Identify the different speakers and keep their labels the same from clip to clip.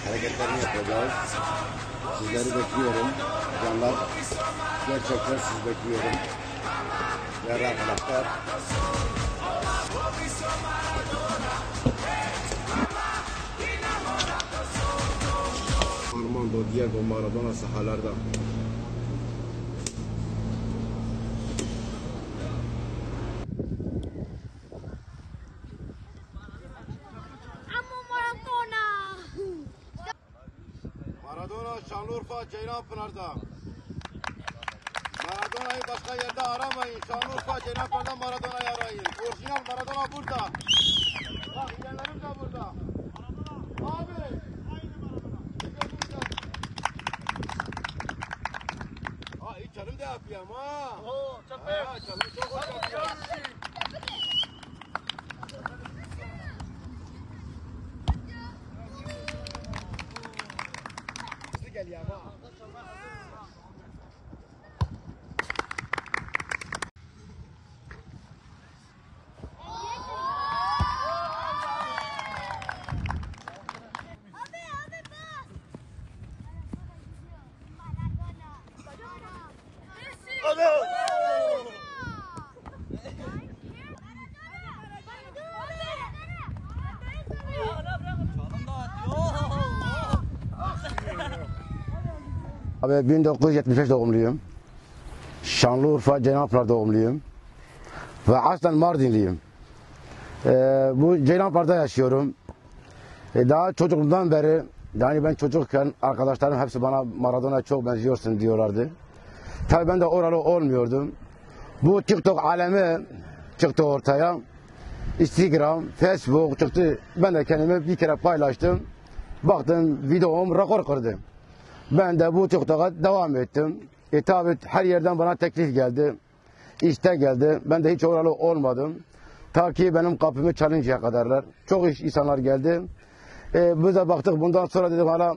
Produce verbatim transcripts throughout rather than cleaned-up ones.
Speaker 1: hareketlerini yapacağız. Sizleri bekliyorum. Canlar, gerçekten sizi bekliyorum. Değerli arkadaşlar. Armando Diego Maradona sahalarda. Maradona Şanlıurfa Ceylanpınar'da. Maradona'yı başka yerde aramayın. Şanlıurfa Ceylanpınar'da Maradona'yı arayın. Orijinal Maradona burada. Bak yeğenlerim de burada. Abi. Ha içerim de yapayım ha. Oo, çok iyi. Ha canım çok hoş yapıyor. Gel ya ha. Abi bin dokuz yüz yetmiş beş doğumluyum. Şanlıurfa Ceylanpınar doğumluyum. Ve aslen Mardinliyim. Ee, bu Ceylanpınar'da yaşıyorum. Ee, daha çocukluğumdan beri, yani ben çocukken arkadaşlarım hepsi bana Maradona'ya çok benziyorsun diyorlardı. Tabii ben de oralı olmuyordum. Bu TikTok alemi çıktı ortaya. Instagram, Facebook çıktı. Ben de kendimi bir kere paylaştım. Baktım videom rekor kırdı. Ben de bu TikTok'a devam ettim. E tabi her yerden bana teklif geldi. İşte geldi. Ben de hiç oralı olmadım. Ta ki benim kapımı çalıncaya kadarlar. Çok iş insanlar geldi. E, biz de baktık bundan sonra dedim hala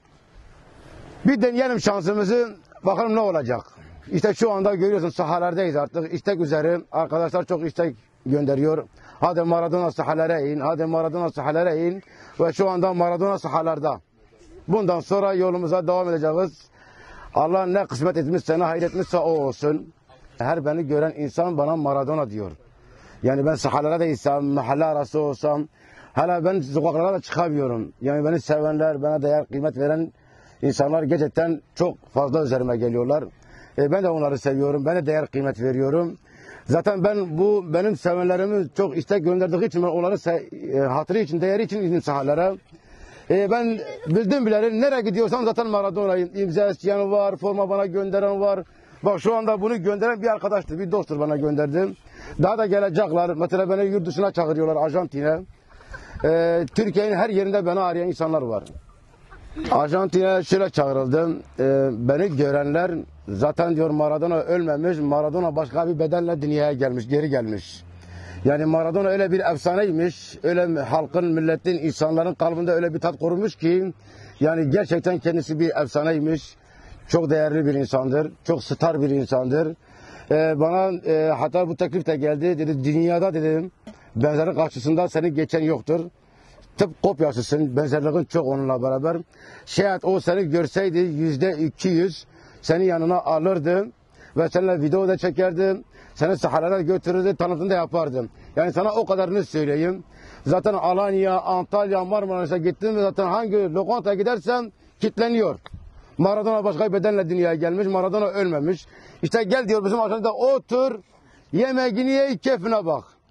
Speaker 1: bir deneyelim şansımızı. Bakalım ne olacak. İşte şu anda görüyorsun sahalardayız artık. İstek üzere arkadaşlar çok istek gönderiyor. Hadi Maradona sahalara in. Hadi Maradona sahalara in. Ve şu anda Maradona sahalarda. Bundan sonra yolumuza devam edeceğiz. Allah ne kısmet etmişse, ne hayretmişse o olsun. Her beni gören insan bana Maradona diyor. Yani ben sahalara da insam, mahalle arası olsam, hala ben sokaklara da çıkamıyorum. Yani beni sevenler, bana değer, kıymet veren insanlar gerçekten çok fazla üzerime geliyorlar. E ben de onları seviyorum, ben de değer, kıymet veriyorum. Zaten ben bu benim sevenlerimi çok istek gönderdiği için ben onların e, hatırı için, değeri için indim sahalara. E ben bildim bileli nereye gidiyorsam zaten Maradona'yım. İmza isteyen var, forma bana gönderen var. Bak şu anda bunu gönderen bir arkadaştır, bir dosttur bana gönderdi. Daha da gelecekler. Mesela beni yurt dışına çağırıyorlar, Arjantin'e. E, Türkiye'nin her yerinde beni arayan insanlar var. Arjantin'e şöyle çağrıldım. E, beni görenler zaten diyor Maradona ölmemiş, Maradona başka bir bedenle dünyaya gelmiş, geri gelmiş. Yani Maradona öyle bir efsaneymiş, öyle halkın, milletin, insanların kalbinde öyle bir tat kurmuş ki yani gerçekten kendisi bir efsaneymiş. Çok değerli bir insandır, çok star bir insandır. Ee, bana e, hatta bu teklif de geldi, dedi dünyada dedim benzerlik karşısında seni geçen yoktur. Tıp kopyasısın, benzerliğin çok onunla beraber. Şayet o seni görseydi yüzde iki yüz seni yanına alırdı ve seninle video da çekerdim. Seni sahalara götürürdü, tanıtım da yapardım. Yani sana o kadarını söyleyeyim. Zaten Alanya, Antalya, Marmaris'e gittim ve zaten hangi lokantaya gidersen kitleniyor. Maradona başka bir bedenle dünyaya gelmiş, Maradona ölmemiş. İşte gel diyor bizim aşağıda otur, yemeğini ye, keyfine bak.